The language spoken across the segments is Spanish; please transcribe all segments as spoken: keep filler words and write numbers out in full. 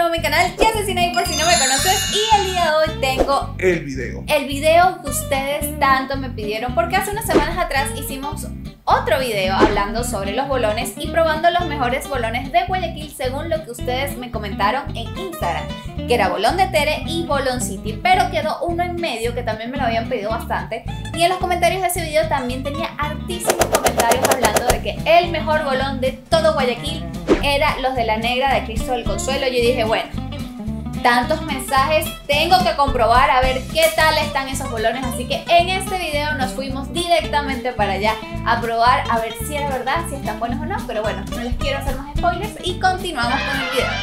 nuevo a mi canal, Yo Soy Sinaí por si no me conoces. Y el día de hoy tengo el video El video que ustedes tanto me pidieron, porque hace unas semanas atrás hicimos otro video hablando sobre los bolones y probando los mejores bolones de Guayaquil según lo que ustedes me comentaron en Instagram, que era bolón de Tere y bolón City, pero quedó uno en medio que también me lo habían pedido bastante, y en los comentarios de ese video también tenía hartísimos comentarios hablando de que el mejor bolón de todo Guayaquil era los de la negra de Cristo del Consuelo. Yo dije, bueno, tantos mensajes, tengo que comprobar a ver qué tal están esos bolones, así que en este video nos fuimos directamente para allá a probar a ver si era verdad, si están buenos o no, pero bueno, no les quiero hacer más spoilers y continuamos con el video.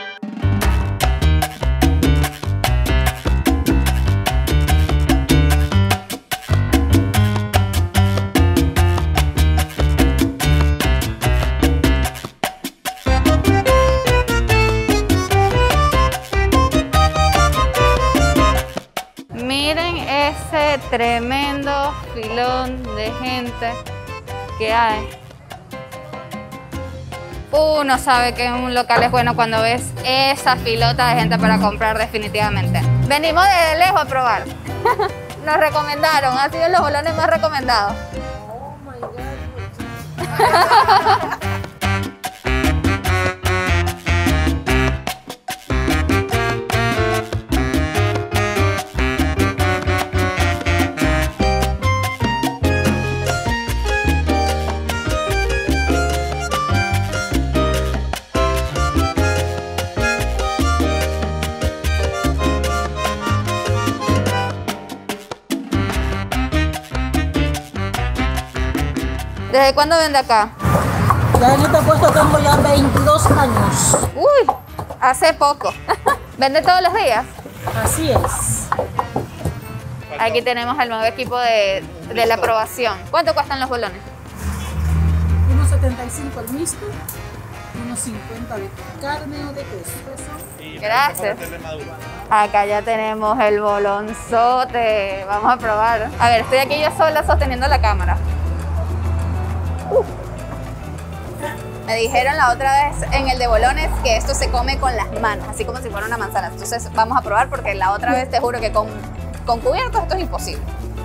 Miren ese tremendo filón de gente que hay. Uno sabe que un local es bueno cuando ves esa filota de gente para comprar, definitivamente. Venimos de lejos a probar. Nos recomendaron, han sido los bolones más recomendados. Oh my God. ¿Desde cuándo vende acá? Ya en este puesto tengo ya veintidós años. Uy, hace poco. ¿Vende todos los días? Así es. Aquí tenemos el nuevo equipo de, de la aprobación. ¿Cuánto cuestan los bolones? uno setenta y cinco el mixto, uno cincuenta de carne o de queso. Gracias. Acá ya tenemos el bolonzote. Vamos a probar. A ver, estoy aquí yo sola sosteniendo la cámara. Uh. Me dijeron la otra vez en el de bolones que esto se come con las manos, así como si fuera una manzana. Entonces vamos a probar porque la otra vez te juro que con, con cubiertos esto es imposible.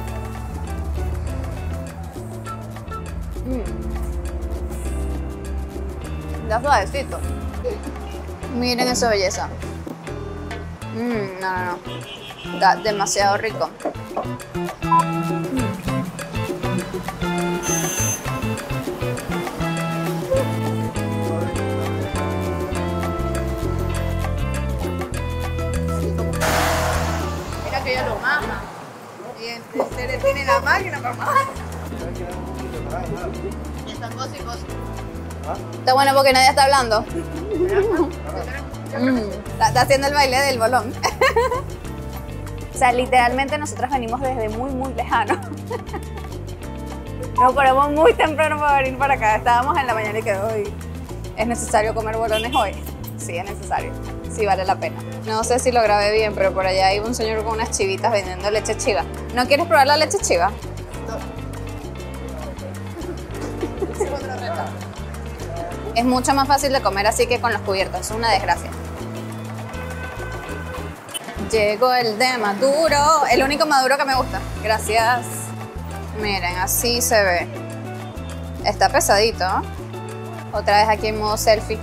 Mm. Está suavecito. Miren esa belleza. Mm, no, no, no. Está demasiado rico. Mira que ella lo maja. Y ustedes tienen la máquina para majar. Y están cosicos. Está bueno porque nadie está hablando. Mm, está, está haciendo el baile del bolón. O sea, literalmente nosotras venimos desde muy, muy lejano. Nos ponemos muy temprano para venir para acá. Estábamos en la mañana y quedó hoy. ¿Es necesario comer bolones hoy? Sí, es necesario. Sí, vale la pena. No sé si lo grabé bien, pero por allá hay un señor con unas chivitas vendiendo leche chiva. ¿No quieres probar la leche chiva? Es mucho más fácil de comer así que con los cubiertos, es una desgracia. Llegó el de maduro, el único maduro que me gusta. Gracias. Miren, así se ve. Está pesadito, ¿eh? Otra vez aquí en modo selfie.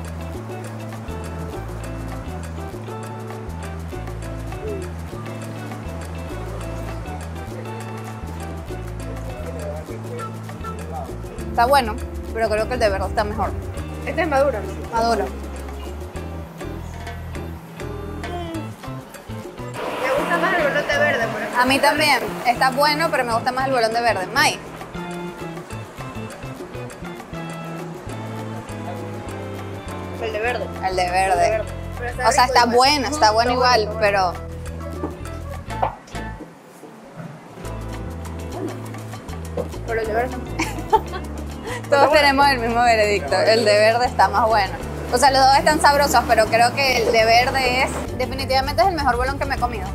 Está bueno, pero creo que el de verde está mejor. Este es maduro, ¿no? Maduro. Me gusta más el bolón de verde, por ejemplo. A mí también. Está bueno, pero me gusta más el bolón de verde. May. El de verde. El de verde. El de verde. O sea, está bueno, está bueno igual, pero... Pero el de verde. Todos tenemos el mismo veredicto. El de verde está más bueno. O sea, los dos están sabrosos, pero creo que el de verde es... Definitivamente es el mejor bolón que me he comido.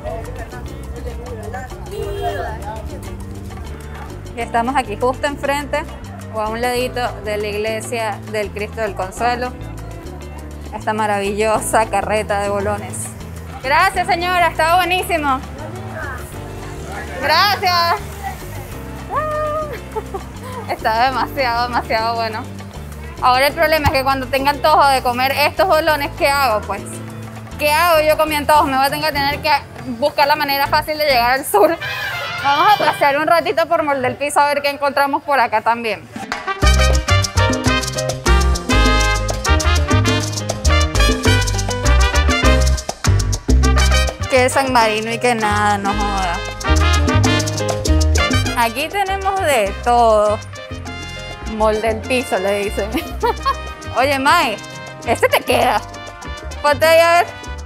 Y estamos aquí justo enfrente o a un ladito de la iglesia del Cristo del Consuelo. esta maravillosa carreta de bolones. Gracias, señora, estaba buenísimo. Gracias. Está demasiado, demasiado bueno. Ahora el problema es que cuando tenga antojo de comer estos bolones, ¿qué hago pues? ¿Qué hago yo con mi antojo? Me voy a tener que tener que buscar la manera fácil de llegar al sur. Vamos a pasear un ratito por Mall del Piso a ver qué encontramos por acá también. Que San Marino y que nada, no joda. Aquí tenemos de todo. Mall del Piso le dicen. Oye, Mai, este te queda. Ponte ahí a ver.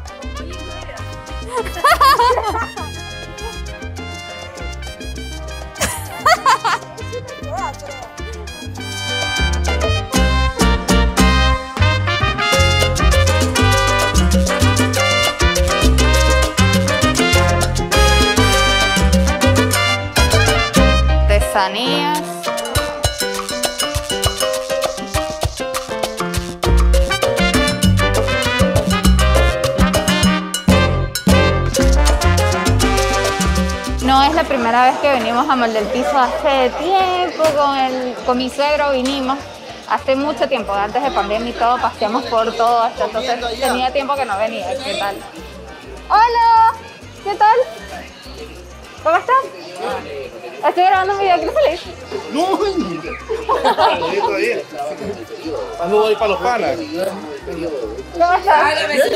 Artesanías. No es la primera vez que venimos a Mall del Piso, hace tiempo con, el, con mi suegro vinimos, hace mucho tiempo, antes de pandemia y todo, paseamos por todo esto, entonces tenía tiempo que no venía. ¿Qué tal? Hola, ¿qué tal? ¿Cómo estás? Estoy grabando un video, ¿quieres salir? No, ¿cuándo voy para los panas? ¿Cómo estás?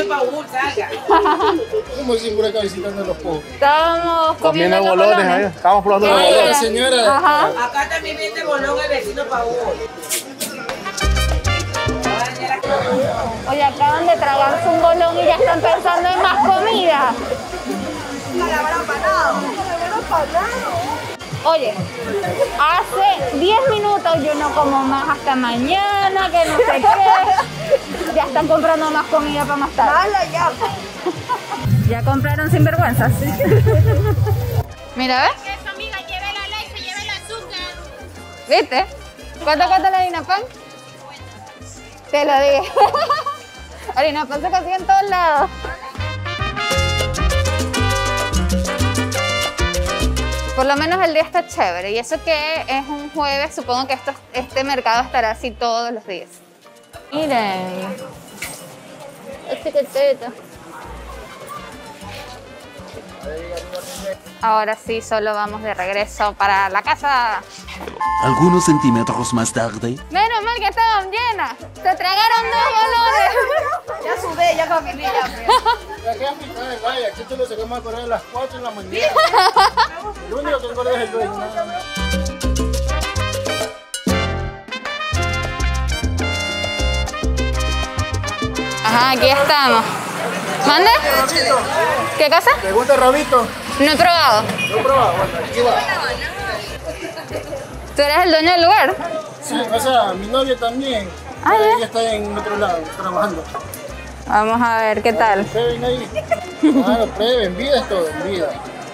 ¿Cómo dicen por acá visitando los pobres? Estábamos comiendo Comiendo los bolones, bolones. ahí. Estamos probando los Sí. bolones. Señora. Ajá. Acá también vende bolón el vecino Paul. Oye, acaban de tragarse un bolón y ya están pensando en más comida. Oye, hace diez minutos yo no como más hasta mañana, que no sé qué. Ya están comprando más comida para más tarde. Ya. ¿Ya compraron sinvergüenzas? Mira, ¿ves? Eso, amiga, lleve la leche, lleve el azúcar. ¿Viste? ¿Cuánto cuesta la harina pan? Te lo dije. Harina pan se consigue en todos lados. Por lo menos el día está chévere. Y eso que es un jueves, supongo que esto, este mercado estará así todos los días. Miren. Este keteta. Ahora sí, solo vamos de regreso para la casa. Algunos centímetros más tarde. Menos mal que estaban llenas. Se tragaron dos bolones. Ya sudé, ya caminé, ya. Aquí a mitad de vaya, aquí tú lo sacamos a correr a las cuatro de la mañana. Lo único que engorda es el dueño, nada más. Ajá, aquí estamos. ¿Mande? ¿Qué cosa? ¿Te gusta el rabito? No he probado. ¿Lo he probado? Bueno, aquí va. ¿Tú eres el dueño del lugar? Sí, o sea, mi novia también. Ah, ya. Ella está en otro lado, trabajando. Vamos a ver qué tal. Prueben ahí. Claro, prueben, vida es todo, vida.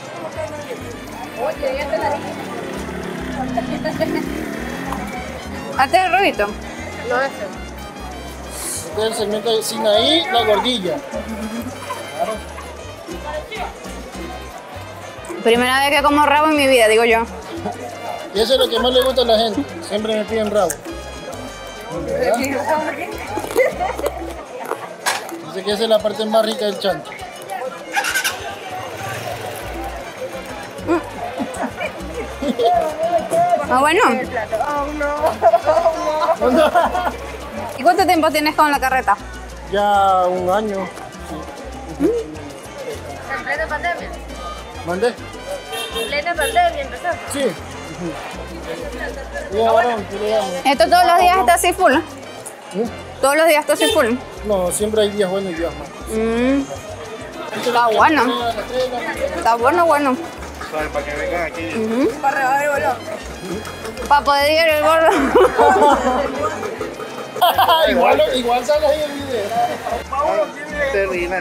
¿Hazte el rubito? Este es el segmento de Sinaí, la gordilla. Claro. Primera vez que como rabo en mi vida, digo yo. Y eso es lo que más le gusta a la gente. Siempre me piden rabo. ¿Verdad? Dice que esa es la parte más rica del chancho. Ah, bueno. ¿Y cuánto tiempo tienes con la carreta? Ya un año. En plena pandemia. ¿Mandé? En plena pandemia empezó. Sí. Ya, varón, ¿qué le llamo? ¿Esto todos los días está así full? ¿Eh? ¿Todos los días está así full? No, siempre hay días buenos y días malos. Mm, está bueno. Está bueno, bueno. Para que vengan aquí. Para rebajar el bolón. Para poder ir el gorro. igual, igual sale ahí el video.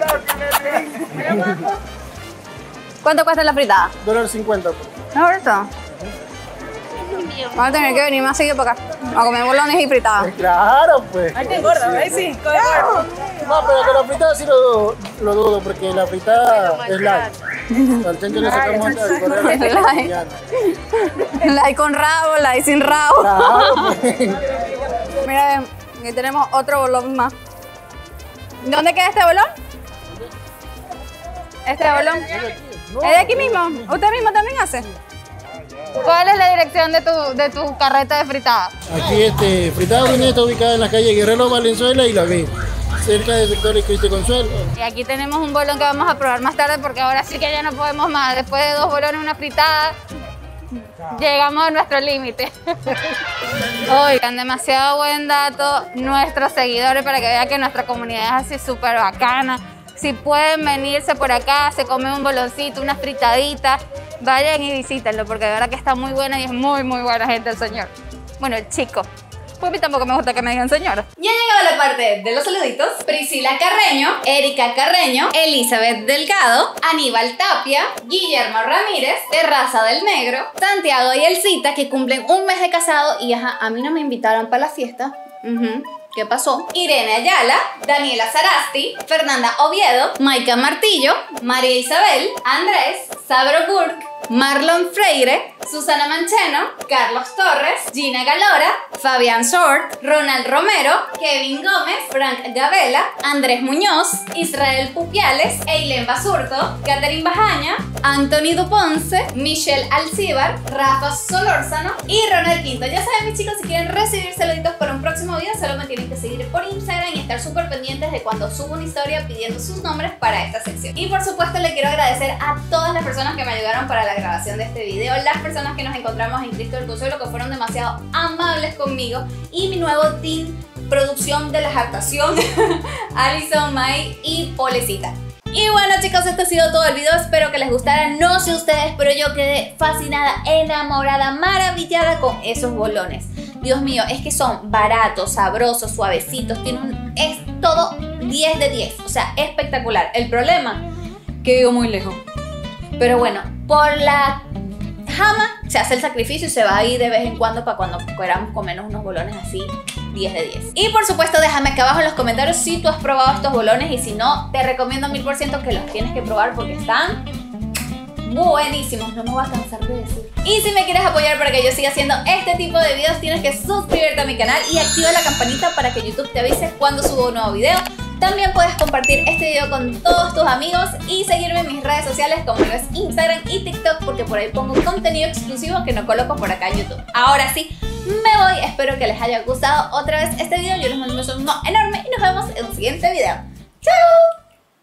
¿Cuánto cuesta la fritada? Dólar cincuenta. Pues. ¿No, ahorita? Vamos a tener que venir más seguido para acá a comer bolones y fritadas. Claro, pues. Ay, te engorda, ¿ves? Sí, No, pero que la fritada sí lo dudo, lo dudo porque la fritada es light. Al chancho le sacamos hasta el Light. Light con rabo, light sin rabo. Claro, pues. Mira, aquí tenemos otro bolón más. ¿Dónde queda este bolón? Este bolón. ¿Es de aquí mismo? ¿Usted mismo también hace? ¿Cuál es la dirección de tu, de tu carreta de fritada? Aquí, este, Fritada Bruneta está ubicada en la calle Guerrero Valenzuela y la B, cerca del sector Cristo Consuelo. Y aquí tenemos un bolón que vamos a probar más tarde porque ahora sí que ya no podemos más. Después de dos bolones y una fritada, llegamos a nuestro límite. Oigan, demasiado buen dato nuestros seguidores para que vean que nuestra comunidad es así súper bacana. Si pueden venirse por acá, se comen un boloncito, una fritadita, vayan y visítenlo porque de verdad que está muy buena y es muy, muy buena gente el señor. Bueno, el chico. Pues a mí tampoco me gusta que me digan señora. Ya ha llegado la parte de los saluditos. Priscila Carreño, Erika Carreño, Elizabeth Delgado, Aníbal Tapia, Guillermo Ramírez, Terraza del Negro, Santiago y Elcita, que cumplen un mes de casado y ajá, a mí no me invitaron para la fiesta. Uh-huh. ¿Qué pasó? Irene Ayala, Daniela Sarasti, Fernanda Oviedo, Maika Martillo, María Isabel, Andrés, Sabro Gurk, Marlon Freire, Susana Mancheno, Carlos Torres, Gina Galora, Fabián Short, Ronald Romero, Kevin Gómez, Frank Gabela, Andrés Muñoz, Israel Pupiales, Eileen Basurto, Catherine Bajaña, Anthony Duponce, Michelle Alcíbar, Rafa Solórzano y Ronald Quinto. Ya saben, mis chicos, si quieren recibir saluditos para un próximo video, solo me tienen que seguir por Instagram y estar súper pendientes de cuando subo una historia pidiendo sus nombres para esta sección. Y por supuesto le quiero agradecer a todas las personas que me ayudaron para la grabación de este video, las personas que nos encontramos en Cristo del Consuelo, que fueron demasiado amables conmigo, y mi nuevo team producción de la jactación, Alison, May y Polecita. Y bueno, chicos, esto ha sido todo el video, espero que les gustara. No sé ustedes, pero yo quedé fascinada, enamorada, maravillada con esos bolones. Dios mío, es que son baratos, sabrosos, suavecitos, tienen un, es todo diez de diez, o sea, espectacular. El problema, que vivo muy lejos. Pero bueno, por la jama se hace el sacrificio y se va a ir de vez en cuando para cuando queramos comernos unos bolones así diez de diez. Y por supuesto déjame acá abajo en los comentarios si tú has probado estos bolones y si no, te recomiendo mil por ciento que los tienes que probar porque están buenísimos, no me voy a cansar de decir. Y si me quieres apoyar para que yo siga haciendo este tipo de videos, tienes que suscribirte a mi canal y activa la campanita para que YouTube te avise cuando subo un nuevo video. También puedes compartir este video con todos tus amigos y seguirme en mis redes sociales como lo es Instagram y TikTok porque por ahí pongo contenido exclusivo que no coloco por acá en YouTube. Ahora sí, me voy, espero que les haya gustado otra vez este video, yo les mando un beso enorme y nos vemos en un siguiente video. ¡Chao!